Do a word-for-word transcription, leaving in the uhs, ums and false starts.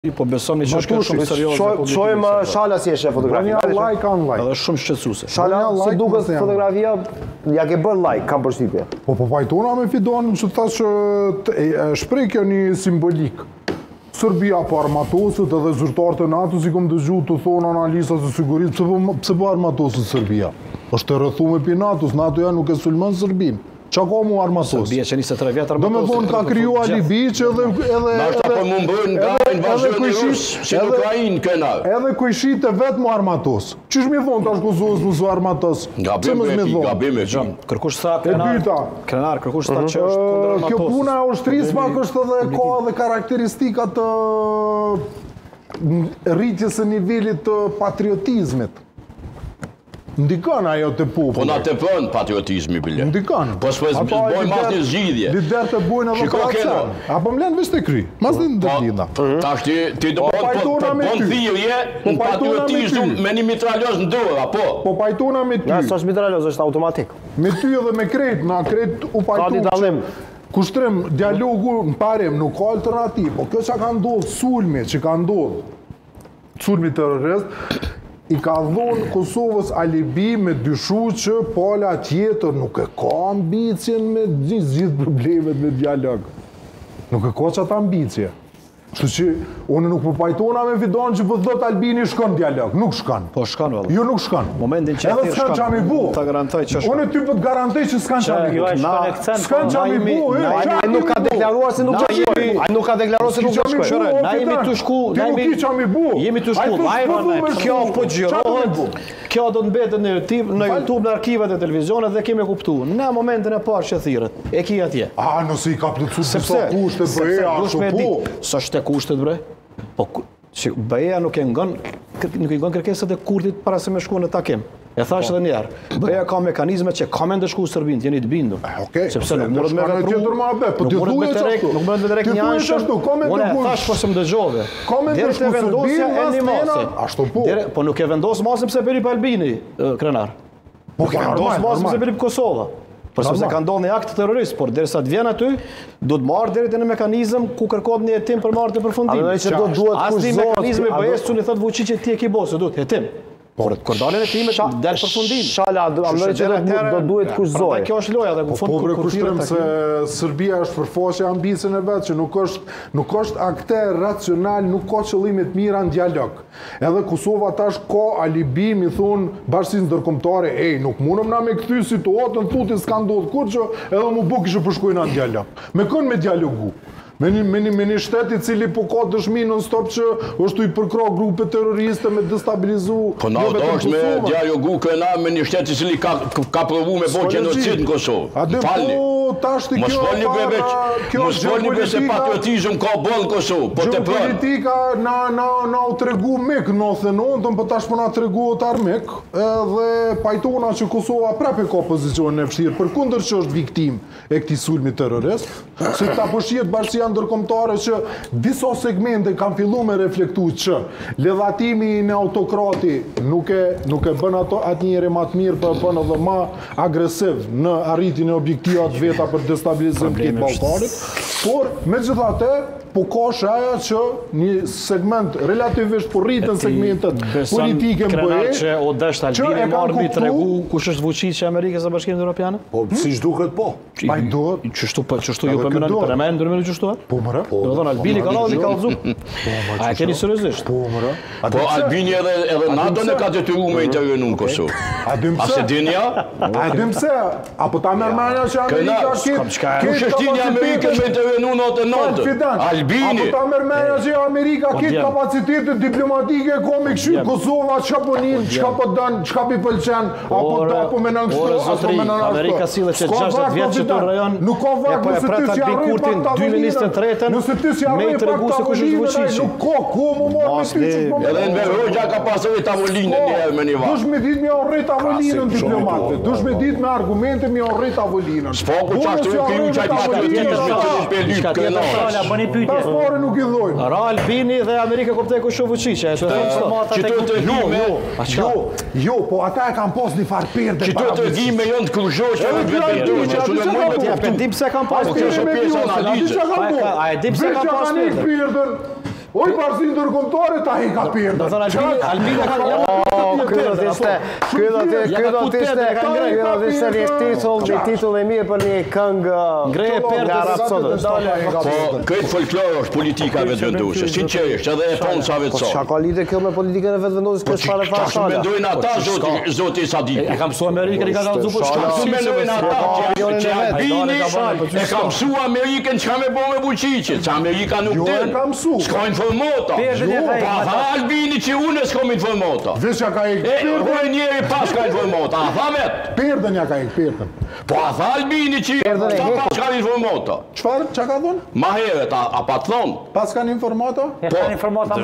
Po besoni që është shumë serioze. Shojmë Shala si është fotografia. Like on like. Edhe shumë shqetësuese. Shala si duket fotografia, ja ke bën like, kam përshtypje. Po po pajtona me Fidonin që thash shpreh kjo një simbolik. Serbia po armatosët edhe zyrtarët e NATO si kom dëgju të thonë analistat e sigurisë, pse po armatosët Serbia? Është e rrethuar me NATO-s, NATO ja nuk e sulmon Serbinë. Qa ka mu armatos? Serbia që njëse tre vjetë armatos. Do me thonë ka kryu alibi që edhe... Në është ta për më mbërën nga invazion e Rusë, që në Ukrajinë këna. Edhe kujshit e vetë mu armatos. Qysh mi thonë tash Kosovës mësë armatos? Gabim e ki, gabim e ki. Kërkush sa krenar, kërkush sa që është kundër armatos. Kjo puna e ushtrisë pak është edhe ka edhe karakteristikat të rritjes e nivelit të patriotizmit. Ndikon ajo të popull. Po na të pën patriotizmi bile. Ndikon. Po s'po bojmë mas një zgjidhje. Lider të bojnë edhe operacion. Apo më lënë vesh të kry. Mas një ndërgjidha. Tash ti ti do po bën thirrje në patriotizëm me një mitraljoz në dorë, apo? Po pajtona me ty. Ja, s'është mitraljoz, është automatik. Me ty edhe me krejt, na krejt u pajtu. Kushtrim dialogu në parem nuk ka alternativë. Po kjo që ka ndodhë sulmi, që ka ndodhë sulmi terrorist, i ka dhonë Kosovës alibi me dyshu që pala tjetër nuk e ka ambicjen me gjithë problemet me dialog. Nuk e ka qatë ambicje. Shtu që unë nuk po pajtona me Fidonin që përdhët Albini shkon dialog. Nuk shkon. Po shkon, vëllë. Jo nuk shkon. Momentin që edhe s'kan qami bu. Ta garantoj që shkon. Unë ty po të garantoj që s'kan qami bu. S'kan qami bu. Ai nuk ka deklaruar se nuk do shkoj. Ai nuk ka deklaruar se nuk do shkoj. Na jemi tu shku, na jemi qami bu. Jemi tu shku. Kjo po xhirohet. Kjo do të mbetet në YouTube, në YouTube, në arkivat e televizionit dhe kemi kuptuar. Në momentin e parë që thirret, e ki atje. Ah, nëse i ka plotësuar sa kushte bëja ashtu po. Sa shte kushtet bre? Po BE-ja nuk e ngon, nuk i ngon kërkesat e Kurtit para se me shku në takim. E thash edhe një herë, BE-ja ka mekanizme që ka me ndëshku Serbinë, jeni të bindur. Sepse nuk mërët me vepru, nuk mërët me drek një anshëm, unë e thash po se më dëgjove. Dere të vendosja e një masi. Po nuk e vendosë masim se perip Albini, krenar. Po ke vendosë masim se perip Kosova. Por sepse ka ndodhur një akt terrorist, por derisa të vjen aty, do të marrë deri te në mekanizëm ku kërkohet një hetim për marrë të përfundim. Asnjë mekanizëm i BE-s që i thot Vučić ti e ke bosë, duhet hetim. Por kur dalën hetimet del përfundim. Shala, amëri që do duhet kushzoj. Prandaj kjo është loja dhe ku fund kur kushtrim se Serbia është përfaqe ambicën e vet që nuk është nuk është akter racional, nuk ka qëllime të mira në dialog. Edhe Kosova tash ka alibi, mi thon bashkësinë ndërkombëtare, ej, nuk mundem na me kthy situatën, thotë s'ka ndodhur kurrë, edhe mu bë kishë përshkruajnë në dialog. Me kën me dialogu. Me një shteti cili po ka dëshmi non stop që është i përkra grupe terroriste me destabilizu... Po na do është me dialogu këna me një shteti cili ka provu me bo genocid në Kosovë. Falni. Mos folni për veç. Mos folni për se patriotizm ka bo në Kosovë. Po të përnë. Politika na u tregu mek në nëntëdhjetë e nëntën, për tash po na tregu otar mek. Dhe pajtona që Kosova prapë ka pozicionin e vështirë, për kundër që është viktim e këtij sulmi terrorist, se ta përfshihet bashkësia ndërkombëtare që disa segmente kanë filluar me reflektu që ledhatimi në autokrati nuk e nuk e bën ato atë njëri më të mirë, por bën edhe më agresiv në arritjen e objektivave veta për destabilizim të Ballkanit, por megjithatë po ka shaja që një segment relativisht po rritën segmentet politike në BE që o dështë Albini marrë mi tregu kush është Vučić e Amerikës së Bashkimit Evropiane? Po siç duket po. Pa i duhet. Çështu po çështu ju po mendoni për emën ndërmjet çështu? Po mëra. Do thonë Albini ka dhënë kallzu. A e keni seriozisht? Po mëra. Po Albini edhe edhe NATO ne ka detyruar me intervenu në Kosovë. A dim pse? A se dini ja? A dim pse? Apo ta merr marrja që Amerika ka kush është tini Amerikën me intervenu në notë notë? Albini. Apo ta merr marrja që Amerika ka kapacitete diplomatike ku me këshir Kosova çka po nin, çka po don, çka mi pëlqen, apo apo me nën kështu, apo me nën Amerika sillet që gjashtëdhjetë vjet që të rajon. Nuk ka vakt nëse ti si arrin Kurtin dy mijë e njëzet e tretën. Nëse ti si arrin tregu se kush është Vučić. Nuk ka ku më marr me ty çfarë. Edhe në Verhoxha ka pasur tavolinë një herë me një vakt. Dush me ditë me orrit tavolinën diplomatëve. Dush me ditë me argumente me orrit tavolinën. S'po ku çfarë të kriju çaj patriotizmi të shpëlyp këna. Sala bëni pyetje. Pasporë nuk i dhojnë. Ra Albini dhe Amerika kuptoi kush është Vučić. Ashtu të jo, jo, jo, po ata e kanë pas një farë perde. Që të tregime janë të kruzoshë vetë ja pendim se kanë pas kjo është pjesë analize. A e di pse kanë pas perde? Oj, parësi ndërkombëtare ta i ka pirë. Do thonë Albina, Albina ka Oh, ky do të ishte, ky do të ky do të ishte, ky do të ishte një titull, një titull i mirë për një këngë ngreje perdë Arab Saudit. Po, këtë folklor është politika vetëvendosur, sinqerisht, edhe e tonë sa vetë Po çka ka lidhje kjo me politikën e vetëvendosjes kjo çfarë Çfarë fare? mendojnë ata zoti zoti Sadiku? E ka mësu Amerikën, i ka kallëzu për shkak. Çfarë mendojnë ata që Albini e ka mësu Amerikën çka me bë me buçiçit, që Amerika nuk Jo, e din. ka mësu. S'ka informata. Pa tha Albini që unë s'kam informata. Veç ja ka ik E, ure njeri pas ka informata, a tha vetë. pirdën ja ka ik pirdën. Po a tha Albini që ta pas ka informata. Çfarë çka ka thonë? Ma herët, a pa të thonë? Pas kanë informata? Ja kanë informata